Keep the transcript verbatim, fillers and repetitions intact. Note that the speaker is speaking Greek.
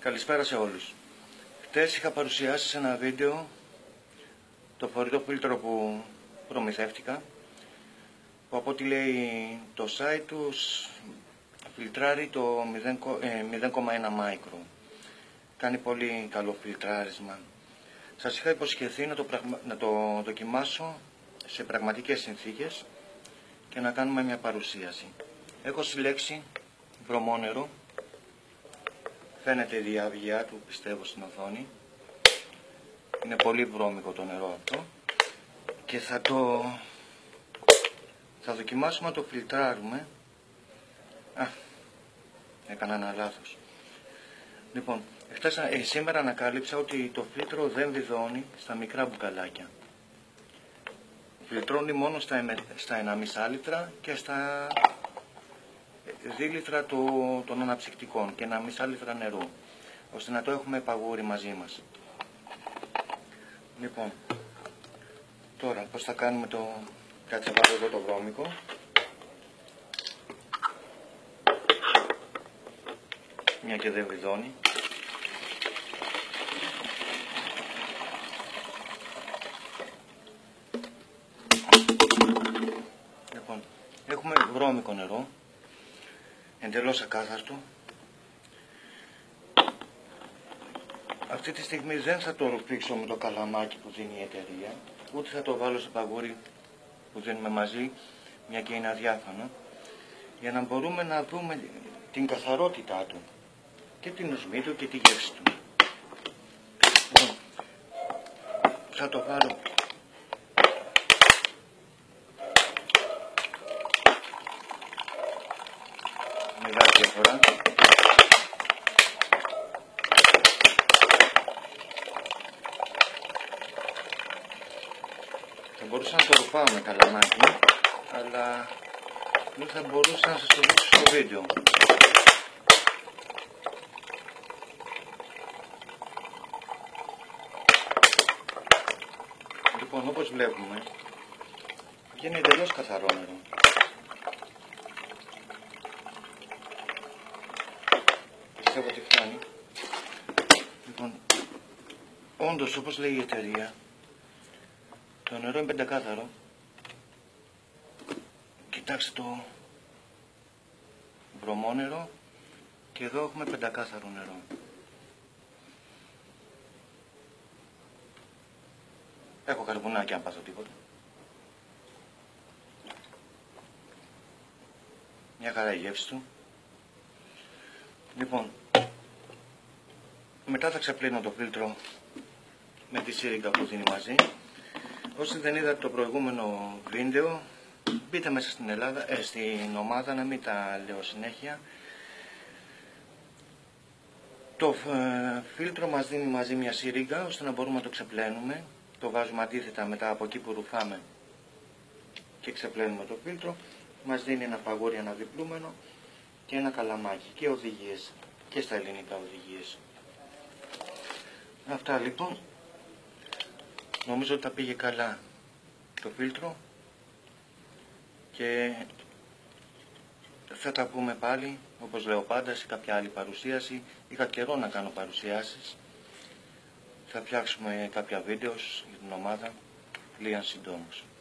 Καλησπέρα σε όλους. Χτες είχα παρουσιάσει σε ένα βίντεο το φορητό φίλτρο που προμηθεύτηκα, που από ό,τι λέει το site τους φιλτράρει το μηδέν κόμμα ένα μάικρο. Κάνει πολύ καλό φιλτράρισμα. Σας είχα υποσχεθεί να το, πραγμα... να το δοκιμάσω σε πραγματικές συνθήκες και να κάνουμε μια παρουσίαση. Έχω συλλέξει βρωμό νερό. Φαίνεται η διάβγειά του, πιστεύω, στην οθόνη. Είναι πολύ βρώμικο το νερό αυτό. Και θα το... θα δοκιμάσουμε να το φιλτράρουμε. Α, έκανα ένα λάθος. Λοιπόν, χτες, ε, σήμερα ανακάλυψα ότι το φίλτρο δεν βιδώνει στα μικρά μπουκαλάκια. Φιλτρώνει μόνο στα, στα ενάμιση λίτρα και στα δύο λίτρα το, των αναψυκτικών και ενάμιση λίτρα νερού, ώστε να το έχουμε παγούρι μαζί μας. Λοιπόν, τώρα πώς θα κάνουμε το... Κάτσε να βάλω εδώ το βρώμικο. Μια και δεν βιδώνει. Λοιπόν, έχουμε βρώμικο νερό, εντελώς ακάθαρτο. Αυτή τη στιγμή δεν θα το ρουφήξω με το καλαμάκι που δίνει η εταιρεία, ούτε θα το βάλω στο παγούρι που δίνουμε μαζί, μια και είναι αδιάφανο, για να μπορούμε να δούμε την καθαρότητά του και την οσμή του και τη γεύση του. Λοιπόν, θα το βάλω μεγάλη διαφορά. Θα μπορούσα να το ρουφάω με καλαμάκι, αλλά δεν θα μπορούσα να σας το δείξω στο βίντεο. Λοιπόν, όπως βλέπουμε, βγαίνει εντελώς καθαρό νερό. Πιστεύω ότι φτάνει. Λοιπόν, όντως, όπως λέει η εταιρεία, το νερό είναι πεντακάθαρο. Κοιτάξτε το βρωμό νερό και εδώ έχουμε πεντακάθαρο νερό. Έχω καρβουνάκι αν πάθω τίποτα. Μια χαρά η γεύση του. Λοιπόν, μετά θα ξεπλύνω το φίλτρο με τη σύριγγα που δίνει μαζί. Όσοι δεν είδατε το προηγούμενο βίντεο, μπείτε μέσα στην Ελλάδα, ε, στην ομάδα, να μην τα λέω συνέχεια. Το ε, φίλτρο μας δίνει μαζί μια σύριγγα, ώστε να μπορούμε να το ξεπλένουμε. Το βάζουμε αντίθετα μετά από εκεί που ρουφάμε και ξεπλένουμε το φίλτρο. Μας δίνει ένα παγούρι αναδιπλούμενο και ένα καλαμάκι και οδηγίες και στα ελληνικά οδηγίες. Αυτά λοιπόν. Νομίζω ότι τα πήγε καλά το φίλτρο και θα τα πούμε πάλι, όπως λέω πάντα, σε κάποια άλλη παρουσίαση. Είχα καιρό να κάνω παρουσιάσεις. Θα φτιάξουμε κάποια βίντεο για την ομάδα λίγαν συντόμως.